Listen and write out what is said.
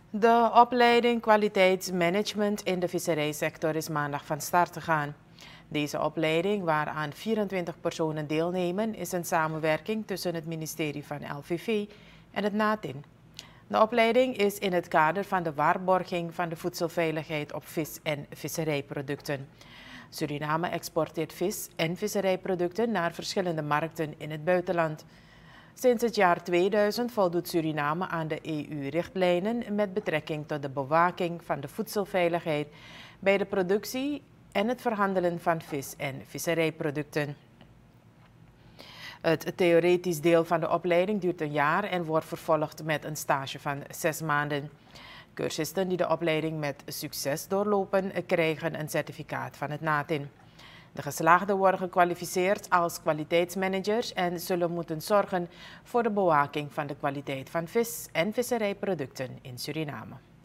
De opleiding kwaliteitsmanagement in de visserijsector is maandag van start gegaan. Deze opleiding, waaraan 24 personen deelnemen, is een samenwerking tussen het ministerie van LVV en het NATIN. De opleiding is in het kader van de waarborging van de voedselveiligheid op vis- en visserijproducten. Suriname exporteert vis- en visserijproducten naar verschillende markten in het buitenland. Sinds het jaar 2000 voldoet Suriname aan de EU-richtlijnen met betrekking tot de bewaking van de voedselveiligheid bij de productie en het verhandelen van vis- en visserijproducten. Het theoretisch deel van de opleiding duurt een jaar en wordt vervolgd met een stage van 6 maanden. Cursisten die de opleiding met succes doorlopen, krijgen een certificaat van het NATIN. De geslaagden worden gekwalificeerd als kwaliteitsmanagers en zullen moeten zorgen voor de bewaking van de kwaliteit van vis- en visserijproducten in Suriname.